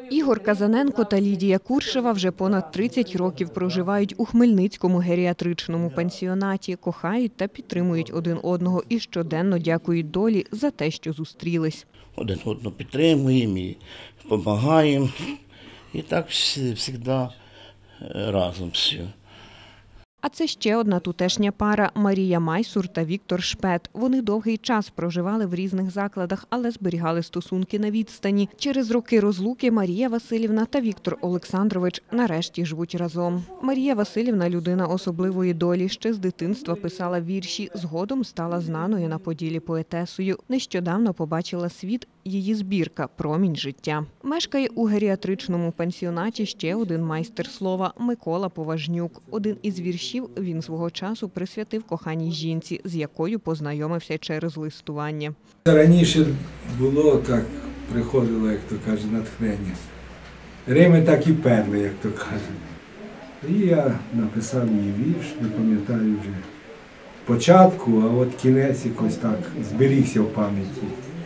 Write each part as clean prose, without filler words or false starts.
Ігор Казаненко та Лідія Куршева вже понад 30 років проживають у Хмельницькому геріатричному пансіонаті, кохають та підтримують один одного і щоденно дякують долі за те, що зустрілись. Один одного підтримуємо і допомагаємо. І так завжди разом все. А це ще одна тутешня пара – Марія Майсур та Віктор Шпет. Вони довгий час проживали в різних закладах, але зберігали стосунки на відстані. Через роки розлуки Марія Василівна та Віктор Олександрович нарешті живуть разом. Марія Василівна – людина особливої долі. Ще з дитинства писала вірші, згодом стала знаною на Поділі поетесою. Нещодавно побачила світ її збірка «Промінь життя». Мешкає у геріатричному пансіонаті ще один майстер слова – Микола Поважнюк. Один із віршів він свого часу присвятив коханій жінці, з якою познайомився через листування. Раніше було так, приходило, як то каже, натхнення. Рими так і перли, як то кажуть. І я написав її вірш, не пам'ятаю вже початку, а от кінець якось так зберігся в пам'яті.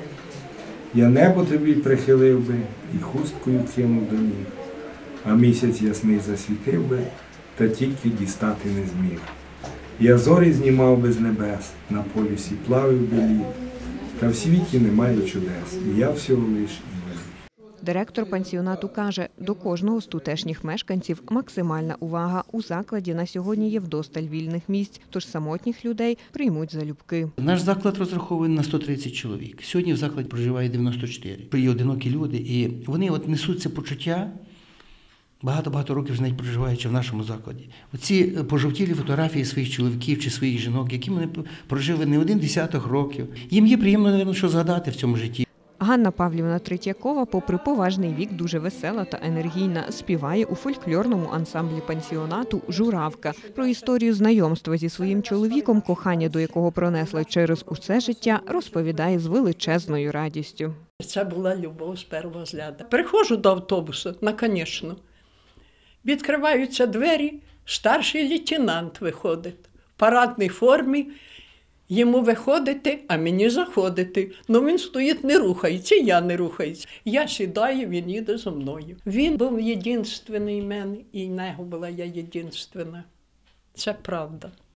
Я небо тобі прихилив би і хусткою кинув до ніг, а місяць ясний засвітив би, та тільки дістати не зміг. Я зорі знімав би з небес, на полюсі плавив би лід, та в світі немає чудес, і я всього лиш інвалід. Директор пансіонату каже, до кожного з тутешніх мешканців максимальна увага. У закладі на сьогодні є вдосталь вільних місць, тож самотніх людей приймуть залюбки. Наш заклад розрахований на 130 чоловік. Сьогодні в закладі проживає 94. Є одинокі люди, і вони несуть це почуття, багато років навіть проживаючи в нашому закладі. Оці пожовтілі фотографії своїх чоловіків чи своїх жінок, які вони прожили не один десяток років. Їм є приємно, мабуть, що згадати в цьому житті. Ганна Павлівна Третьякова, попри поважний вік, дуже весела та енергійна, співає у фольклорному ансамблі пансіонату «Журавка». Про історію знайомства зі своїм чоловіком, кохання до якого пронесла через усе життя, розповідає з величезною радістю. Це була любов з першого взгляду. Приходжу до автобусу, наконечно. Відкриваються двері, старший лейтенант виходить в парадній формі. Йому виходити, а мені заходити. Ну він стоїть, не рухається, я не рухаюся. Я сідаю, він їде зі мною. Він був єдинственний в мене, і в нього була я єдинственна. Це правда.